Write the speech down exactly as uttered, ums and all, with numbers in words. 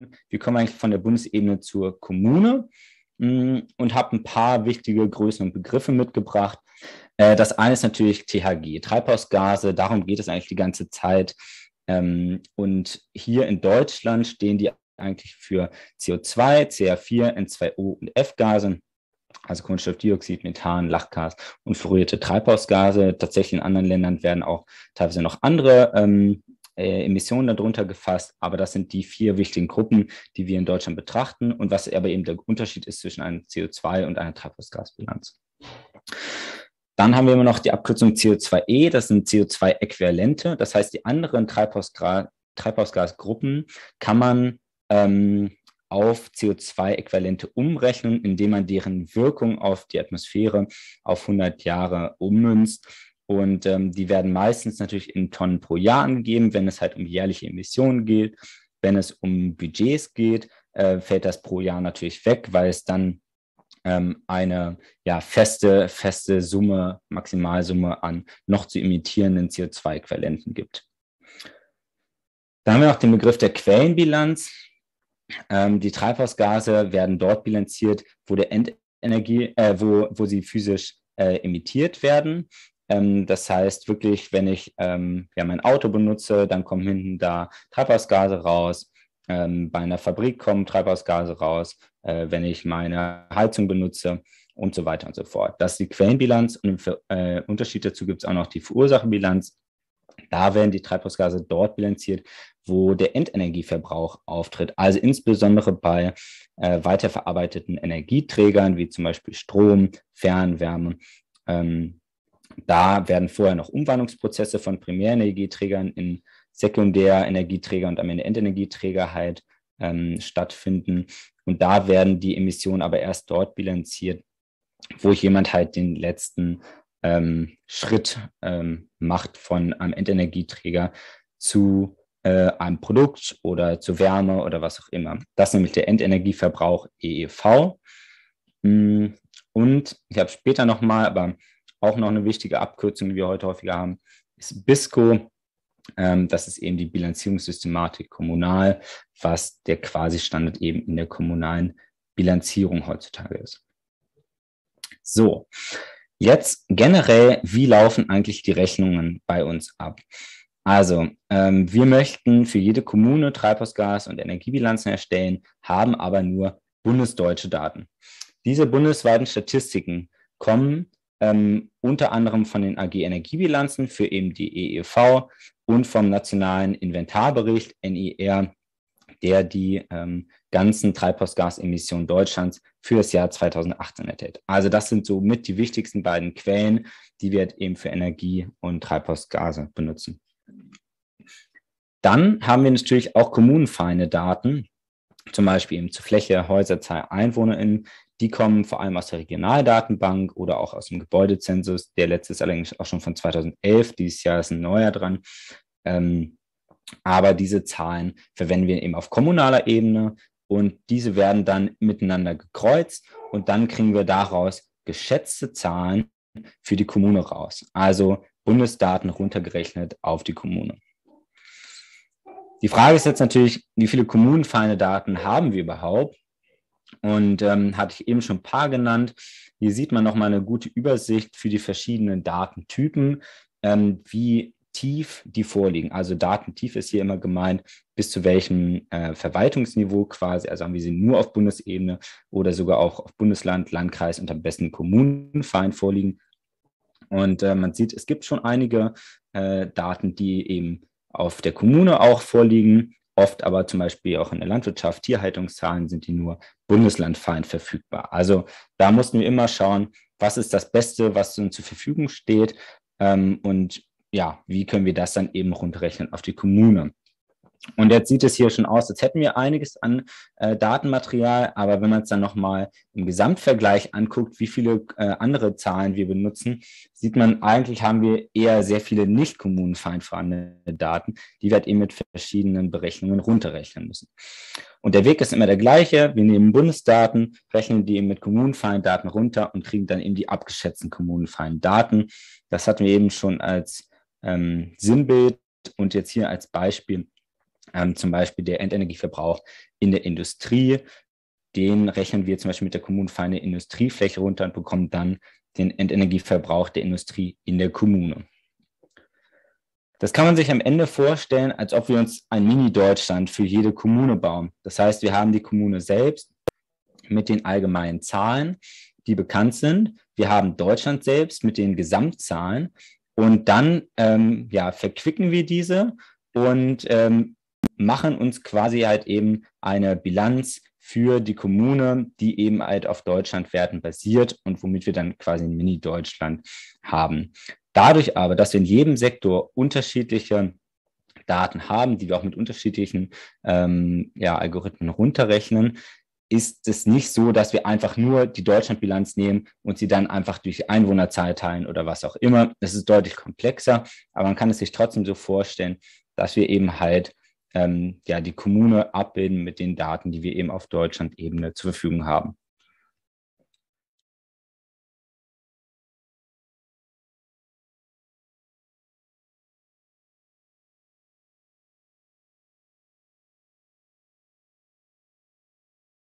wie kommen wir eigentlich von der Bundesebene zur Kommune, und habe ein paar wichtige Größen und Begriffe mitgebracht. Das eine ist natürlich T H G, Treibhausgase, darum geht es eigentlich die ganze Zeit. Und hier in Deutschland stehen die eigentlich für C O zwei, C H vier, N zwei O und F-Gase, also Kohlenstoffdioxid, Methan, Lachgas und fluorierte Treibhausgase. Tatsächlich in anderen Ländern werden auch teilweise noch andere ähm, äh, Emissionen darunter gefasst, aber das sind die vier wichtigen Gruppen, die wir in Deutschland betrachten und was aber eben der Unterschied ist zwischen einem C O zwei und einer Treibhausgasbilanz. Dann haben wir immer noch die Abkürzung C O zwei E, das sind C O zwei Äquivalente, das heißt, die anderen Treibhausgra- Treibhausgasgruppen kann man ähm, auf C O zwei Äquivalente umrechnen, indem man deren Wirkung auf die Atmosphäre auf hundert Jahre ummünzt. Und ähm, die werden meistens natürlich in Tonnen pro Jahr angegeben, wenn es halt um jährliche Emissionen geht. Wenn es um Budgets geht, äh, fällt das pro Jahr natürlich weg, weil es dann ähm, eine ja, feste, feste Summe, Maximalsumme an noch zu emittierenden C O zwei Äquivalenten gibt. Dann haben wir noch den Begriff der Quellenbilanz. Ähm, die Treibhausgase werden dort bilanziert, wo der Endenergie, äh, wo, wo sie physisch äh, emittiert werden. Ähm, das heißt wirklich, wenn ich ähm, ja, mein Auto benutze, dann kommen hinten da Treibhausgase raus. Ähm, bei einer Fabrik kommen Treibhausgase raus, äh, wenn ich meine Heizung benutze und so weiter und so fort. Das ist die Quellenbilanz und im äh, Unterschied dazu gibt es auch noch die Verursacherbilanz. Da werden die Treibhausgase dort bilanziert, wo der Endenergieverbrauch auftritt. Also insbesondere bei äh, weiterverarbeiteten Energieträgern, wie zum Beispiel Strom, Fernwärme. Ähm, da werden vorher noch Umwandlungsprozesse von Primärenergieträgern in Sekundärenergieträger und am Ende Endenergieträger halt ähm, stattfinden. Und da werden die Emissionen aber erst dort bilanziert, wo jemand halt den letzten ähm, Schritt ähm, macht von einem Endenergieträger zu äh, einem Produkt oder zu Wärme oder was auch immer. Das ist nämlich der Endenergieverbrauch E E V. Und ich habe später nochmal, aber auch noch eine wichtige Abkürzung, die wir heute häufiger haben, ist B I S C O. Ähm, das ist eben die Bilanzierungssystematik kommunal, was der Quasi-Standard eben in der kommunalen Bilanzierung heutzutage ist. So, jetzt generell, wie laufen eigentlich die Rechnungen bei uns ab? Also, ähm, wir möchten für jede Kommune Treibhausgas- und Energiebilanzen erstellen, haben aber nur bundesdeutsche Daten. Diese bundesweiten Statistiken kommen ähm, unter anderem von den A G Energiebilanzen für eben die E E V und vom nationalen Inventarbericht N I R, der die ähm, ganzen Treibhausgasemissionen Deutschlands für das Jahr zweitausendachtzehn enthält. Also das sind somit die wichtigsten beiden Quellen, die wir eben für Energie und Treibhausgase benutzen. Dann haben wir natürlich auch kommunenfeine Daten, zum Beispiel eben zur Fläche, Häuserzahl, EinwohnerInnen. Die kommen vor allem aus der Regionaldatenbank oder auch aus dem Gebäudezensus. Der letzte ist allerdings auch schon von zweitausendelf. Dieses Jahr ist ein neuer dran. Ähm, aber diese Zahlen verwenden wir eben auf kommunaler Ebene und diese werden dann miteinander gekreuzt und dann kriegen wir daraus geschätzte Zahlen für die Kommune raus. Also Bundesdaten runtergerechnet auf die Kommune. Die Frage ist jetzt natürlich, wie viele kommunenfeine Daten haben wir überhaupt? Und ähm, hatte ich eben schon ein paar genannt. Hier sieht man nochmal eine gute Übersicht für die verschiedenen Datentypen, ähm, wie tief die vorliegen. Also datentief ist hier immer gemeint, bis zu welchem äh, Verwaltungsniveau quasi, also haben wir sie nur auf Bundesebene oder sogar auch auf Bundesland, Landkreis und am besten kommunenfein vorliegen. Und äh, man sieht, es gibt schon einige äh, Daten, die eben auf der Kommune auch vorliegen, oft aber zum Beispiel auch in der Landwirtschaft, Tierhaltungszahlen sind die nur bundeslandfein verfügbar. Also da mussten wir immer schauen, was ist das Beste, was uns zur Verfügung steht ähm, und ja, wie können wir das dann eben runterrechnen auf die Kommune. Und jetzt sieht es hier schon aus, als hätten wir einiges an äh, Datenmaterial, aber wenn man es dann nochmal im Gesamtvergleich anguckt, wie viele äh, andere Zahlen wir benutzen, sieht man, eigentlich haben wir eher sehr viele nicht kommunenfein vorhandene Daten, die wir halt eben mit verschiedenen Berechnungen runterrechnen müssen. Und der Weg ist immer der gleiche, wir nehmen Bundesdaten, rechnen die eben mit kommunenfeinen Daten runter und kriegen dann eben die abgeschätzten kommunenfeinen Daten. Das hatten wir eben schon als ähm, Sinnbild und jetzt hier als Beispiel ähm, zum Beispiel der Endenergieverbrauch in der Industrie. Den rechnen wir zum Beispiel mit der Kommune für eine Industriefläche runter und bekommen dann den Endenergieverbrauch der Industrie in der Kommune. Das kann man sich am Ende vorstellen, als ob wir uns ein Mini-Deutschland für jede Kommune bauen. Das heißt, wir haben die Kommune selbst mit den allgemeinen Zahlen, die bekannt sind. Wir haben Deutschland selbst mit den Gesamtzahlen und dann ähm, ja, verquicken wir diese und ähm, machen uns quasi halt eben eine Bilanz für die Kommune, die eben halt auf Deutschlandwerten basiert und womit wir dann quasi ein Mini-Deutschland haben. Dadurch aber, dass wir in jedem Sektor unterschiedliche Daten haben, die wir auch mit unterschiedlichen ähm, ja, Algorithmen runterrechnen, ist es nicht so, dass wir einfach nur die Deutschlandbilanz nehmen und sie dann einfach durch die Einwohnerzahl teilen oder was auch immer. Das ist deutlich komplexer, aber man kann es sich trotzdem so vorstellen, dass wir eben halt ähm, ja, die Kommune abbilden mit den Daten, die wir eben auf Deutschland-Ebene zur Verfügung haben.